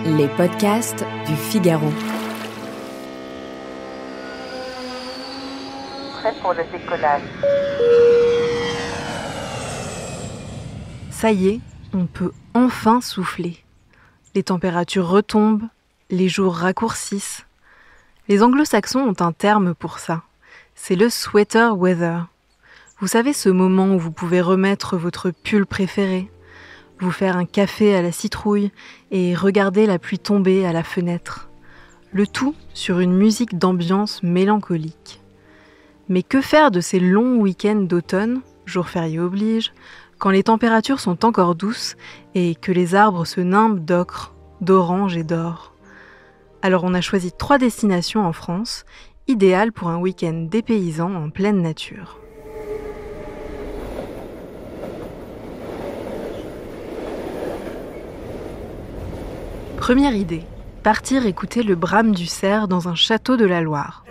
Les podcasts du Figaro. Prêt pour le décollage. Ça y est, on peut enfin souffler. Les températures retombent, les jours raccourcissent. Les anglo-saxons ont un terme pour ça. C'est le sweater weather. Vous savez, ce moment où vous pouvez remettre votre pull préféré, vous faire un café à la citrouille et regarder la pluie tomber à la fenêtre. Le tout sur une musique d'ambiance mélancolique. Mais que faire de ces longs week-ends d'automne, jours fériés oblige, quand les températures sont encore douces et que les arbres se nimbent d'ocre, d'orange et d'or? Alors on a choisi 3 destinations en France, idéales pour un week-end dépaysant en pleine nature. Première idée, partir écouter le brame du cerf dans un château de la Loire.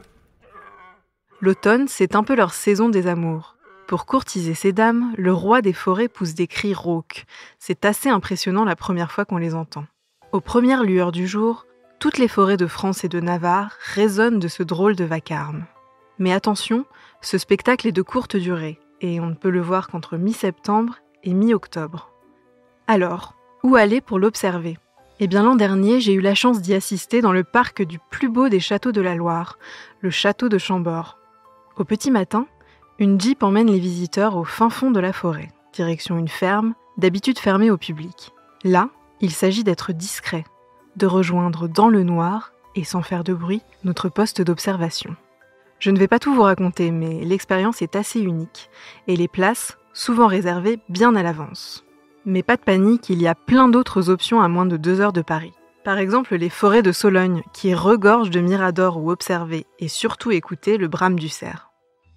L'automne, c'est un peu leur saison des amours. Pour courtiser ces dames, le roi des forêts pousse des cris rauques. C'est assez impressionnant la première fois qu'on les entend. Aux premières lueurs du jour, toutes les forêts de France et de Navarre résonnent de ce drôle de vacarme. Mais attention, ce spectacle est de courte durée, et on ne peut le voir qu'entre mi-septembre et mi-octobre. Alors, où aller pour l'observer ? Eh bien l'an dernier, j'ai eu la chance d'y assister dans le parc du plus beau des châteaux de la Loire, le château de Chambord. Au petit matin, une jeep emmène les visiteurs au fin fond de la forêt, direction une ferme, d'habitude fermée au public. Là, il s'agit d'être discret, de rejoindre dans le noir, et sans faire de bruit, notre poste d'observation. Je ne vais pas tout vous raconter, mais l'expérience est assez unique, et les places, souvent réservées bien à l'avance. Mais pas de panique, il y a plein d'autres options à moins de 2 heures de Paris. Par exemple, les forêts de Sologne, qui regorgent de miradors où observer et surtout écouter le brame du cerf.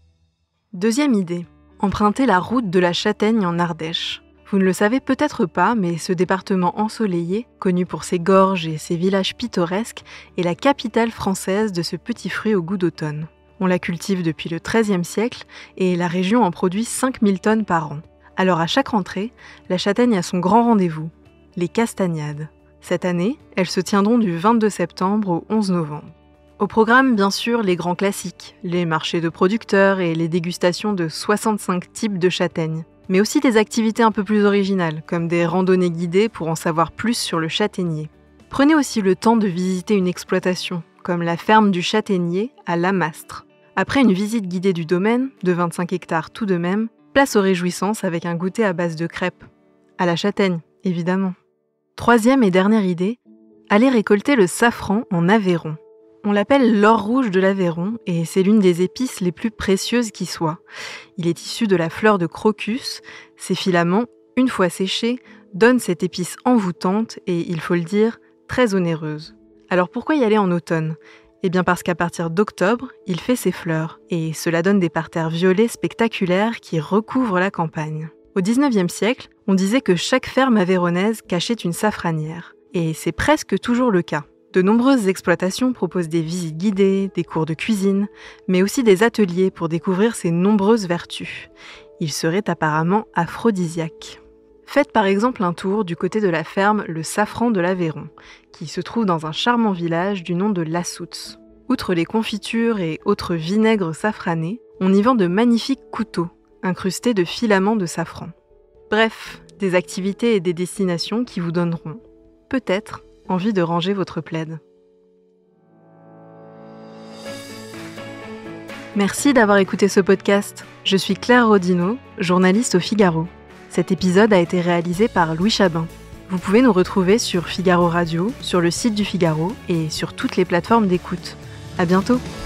Deuxième idée, emprunter la route de la Châtaigne en Ardèche. Vous ne le savez peut-être pas, mais ce département ensoleillé, connu pour ses gorges et ses villages pittoresques, est la capitale française de ce petit fruit au goût d'automne. On la cultive depuis le XIIIe siècle et la région en produit 5000 tonnes par an. Alors à chaque rentrée, la Châtaigne a son grand rendez-vous, les castagnades. Cette année, elles se tiendront du 22 septembre au 11 novembre. Au programme, bien sûr, les grands classiques, les marchés de producteurs et les dégustations de 65 types de châtaignes. Mais aussi des activités un peu plus originales, comme des randonnées guidées pour en savoir plus sur le châtaignier. Prenez aussi le temps de visiter une exploitation, comme la ferme du châtaignier à Lamastre. Après une visite guidée du domaine, de 25 hectares tout de même, place aux réjouissances avec un goûter à base de crêpes. À la châtaigne, évidemment. Troisième et dernière idée, aller récolter le safran en Aveyron. On l'appelle l'or rouge de l'Aveyron et c'est l'une des épices les plus précieuses qui soit. Il est issu de la fleur de crocus. Ses filaments, une fois séchés, donnent cette épice envoûtante et, il faut le dire, très onéreuse. Alors pourquoi y aller en automne ? Eh bien parce qu'à partir d'octobre, il fait ses fleurs, et cela donne des parterres violets spectaculaires qui recouvrent la campagne. Au XIXe siècle, on disait que chaque ferme aveyronnaise cachait une safranière, et c'est presque toujours le cas. De nombreuses exploitations proposent des visites guidées, des cours de cuisine, mais aussi des ateliers pour découvrir ses nombreuses vertus. Il serait apparemment aphrodisiaque. Faites par exemple un tour du côté de la ferme Le Safran de l'Aveyron, qui se trouve dans un charmant village du nom de Lassoutz. Outre les confitures et autres vinaigres safranés, on y vend de magnifiques couteaux, incrustés de filaments de safran. Bref, des activités et des destinations qui vous donneront, peut-être, envie de ranger votre plaid. Merci d'avoir écouté ce podcast. Je suis Claire Rodino, journaliste au Figaro. Cet épisode a été réalisé par Louis Chabin. Vous pouvez nous retrouver sur Figaro Radio, sur le site du Figaro et sur toutes les plateformes d'écoute. À bientôt!